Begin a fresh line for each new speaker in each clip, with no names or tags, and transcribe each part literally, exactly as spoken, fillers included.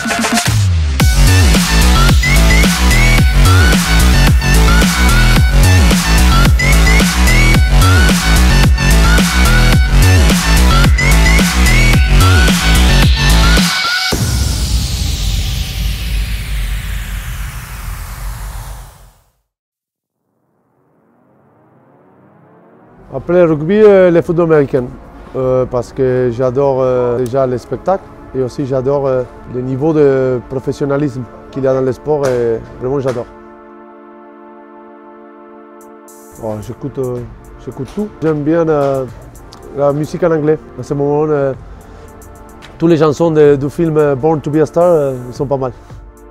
Après le rugby, euh, le football américain, euh, parce que j'adore euh, déjà les spectacles et aussi j'adore euh, le niveau de professionnalisme qu'il y a dans le sport et vraiment j'adore. Oh, j'écoute, euh, j'écoute tout. J'aime bien euh, la musique en anglais. À ce moment, euh, toutes les chansons de, du film Born to be a Star euh, sont pas mal.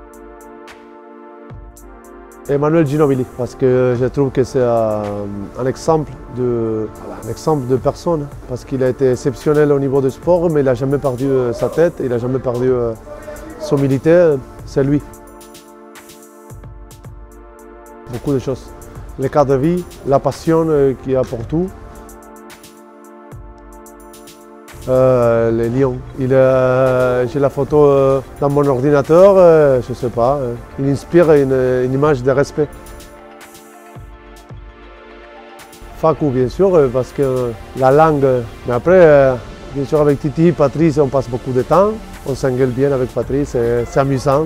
Emmanuel Ginobili, parce que je trouve que c'est un, un, exemple de, un exemple de personne, parce qu'il a été exceptionnel au niveau du sport, mais il n'a jamais perdu sa tête, il n'a jamais perdu son humilité, c'est lui. Beaucoup de choses. Le cadre de vie, la passion qu'il y a pour tout. Euh, les lions. Euh, J'ai la photo euh, dans mon ordinateur, euh, je ne sais pas, euh, il inspire une, une image de respect. Facu bien sûr, euh, parce que euh, la langue, mais après, euh, bien sûr avec Titi, Patrice, on passe beaucoup de temps, on s'engueule bien avec Patrice, c'est amusant.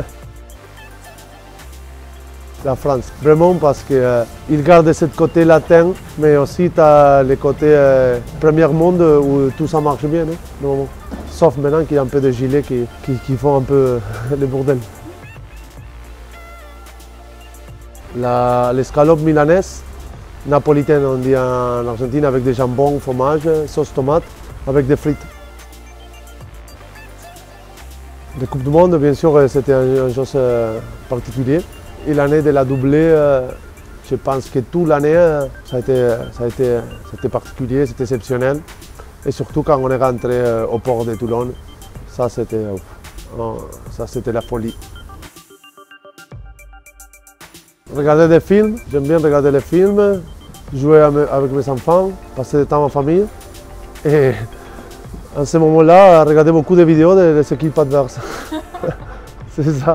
La France, vraiment parce qu'il euh, garde ce côté latin, mais aussi tu as le côté euh, premier monde où tout ça marche bien, non? Sauf maintenant qu'il y a un peu de gilets qui, qui, qui font un peu le bordel. L'escalope milanaise, napolitaine on dit en Argentine, avec des jambons, fromage, sauce tomate, avec des frites. La Coupe du Monde, bien sûr, c'était une chose particulière. Et l'année de la doublée, euh, je pense que toute l'année, euh, ça a été, ça a été, c'était particulier, c'était exceptionnel. Et surtout quand on est rentré euh, au port de Toulon, ça c'était, euh, ça c'était la folie. Regarder des films, j'aime bien regarder les films, jouer avec mes enfants, passer du temps en famille. Et en ce moment-là, regarder beaucoup de vidéos des équipes adverses. C'est ça.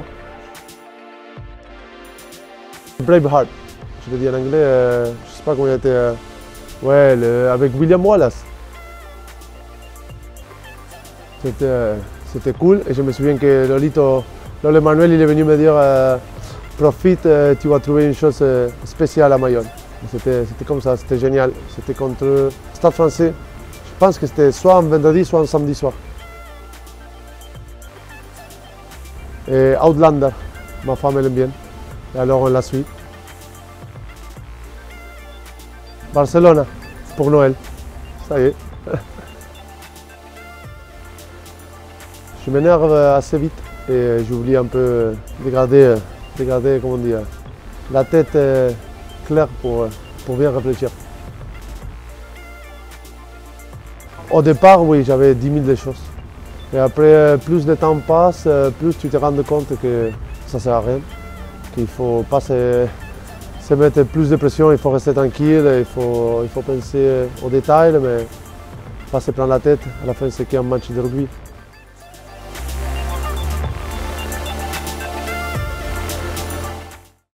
Braveheart, je le dis en anglais, euh, je ne sais pas comment il était, euh, ouais, le, avec William Wallace. C'était euh, cool et je me souviens que Lolito, Lolo Emmanuel, il est venu me dire euh, profite, euh, tu vas trouver une chose euh, spéciale à Mayol. C'était comme ça, c'était génial. C'était contre Stade Français. Je pense que c'était soit un vendredi, soit un samedi soir. Et Outlander, ma femme elle aime bien. Et alors on la suit. Barcelone, pour Noël. Ça y est. Je m'énerve assez vite et j'oublie un peu de garder, de garder comment dire, la tête claire pour, pour bien réfléchir. Au départ, oui, j'avais dix mille de choses. Et après, plus le temps passe, plus tu te rends compte que ça ne sert à rien. Il ne faut pas se, se mettre plus de pression, il faut rester tranquille, il faut, il faut penser aux détails, mais pas se prendre la tête. À la fin, c'est qu'un match de rugby.